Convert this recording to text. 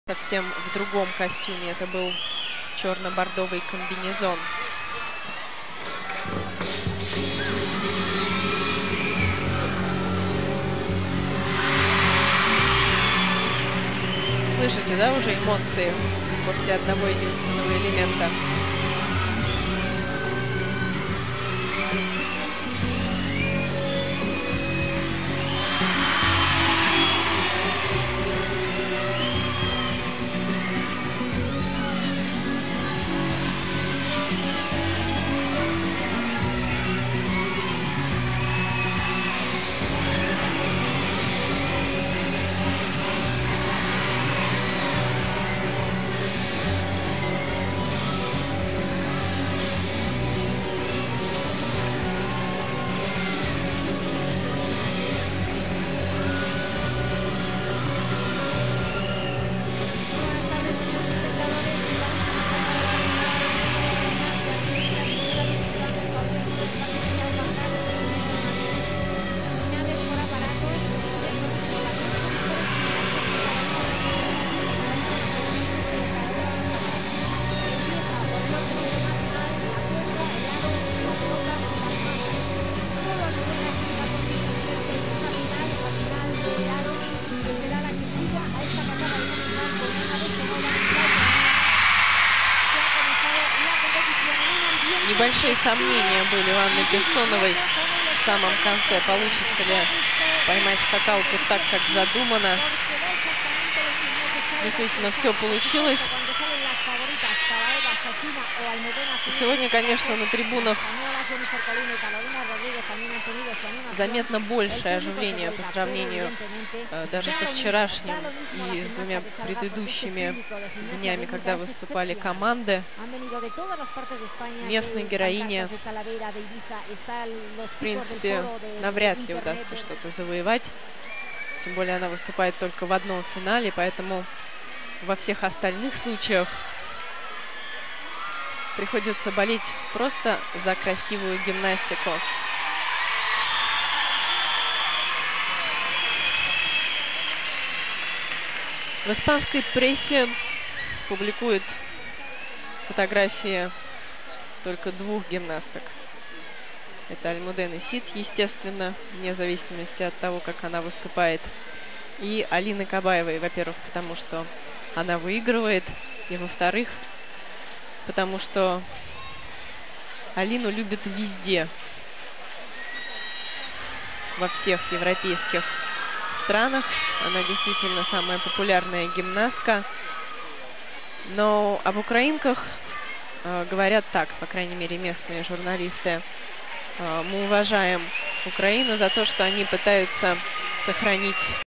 Совсем в другом костюме. Это был черно-бордовый комбинезон. Слышите, да, уже эмоции после одного единственного элемента? Небольшие сомнения были у Анны Бессоновой в самом конце. Получится ли поймать скакалку так, как задумано. Действительно, все получилось. И сегодня, конечно, на трибунах заметно большее оживление по сравнению даже со вчерашним и с двумя предыдущими днями, когда выступали команды. Местной героине, в принципе, навряд ли удастся что-то завоевать. Тем более она выступает только в одном финале, поэтому во всех остальных случаях приходится болеть просто за красивую гимнастику. В испанской прессе публикуют фотографии только двух гимнасток. Это Альмудены Сид, естественно, вне зависимости от того, как она выступает. И Алины Кабаевой, во-первых, потому что она выигрывает, и, во-вторых, потому что Алину любят везде, во всех европейских странах. Она действительно самая популярная гимнастка. Но об украинках говорят так, по крайней мере, местные журналисты. Мы уважаем Украину за то, что они пытаются сохранить